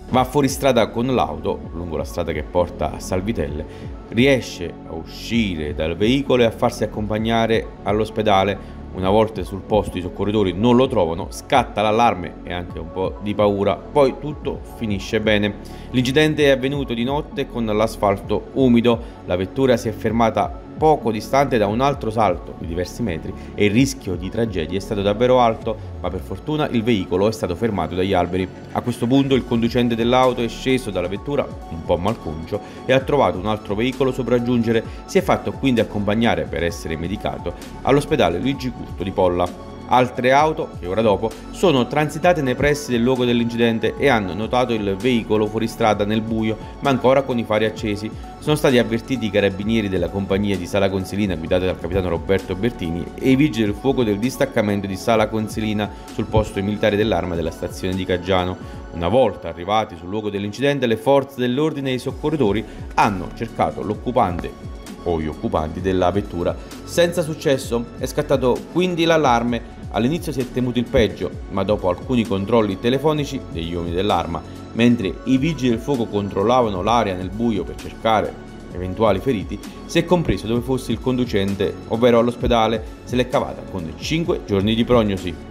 Va fuori strada con l'auto, lungo la strada che porta a Salvitelle, riesce a uscire dal veicolo e a farsi accompagnare all'ospedale. Una volta sul posto i soccorritori non lo trovano, scatta l'allarme e anche un po' di paura, poi tutto finisce bene. L'incidente è avvenuto di notte con l'asfalto umido, la vettura si è fermata poco distante da un altro salto di diversi metri e il rischio di tragedia è stato davvero alto, ma per fortuna il veicolo è stato fermato dagli alberi. A questo punto il conducente dell'auto è sceso dalla vettura, un po' malconcio, e ha trovato un altro veicolo sopraggiungere. Si è fatto quindi accompagnare per essere medicato all'ospedale Luigi Curto di Polla. Altre auto, che ora dopo, sono transitate nei pressi del luogo dell'incidente e hanno notato il veicolo fuori strada nel buio, ma ancora con i fari accesi. Sono stati avvertiti i carabinieri della compagnia di Sala Consilina guidata dal capitano Roberto Bertini e i vigili del fuoco del distaccamento di Sala Consilina sul posto militare dell'Arma della stazione di Caggiano. Una volta arrivati sul luogo dell'incidente, le forze dell'ordine e i soccorritori hanno cercato l'occupante o gli occupanti della vettura. Senza successo, è scattato quindi l'allarme. All'inizio si è temuto il peggio, ma dopo alcuni controlli telefonici degli uomini dell'Arma, mentre i vigili del fuoco controllavano l'area nel buio per cercare eventuali feriti, si è compreso dove fosse il conducente, ovvero all'ospedale. Se l'è cavata con 5 giorni di prognosi.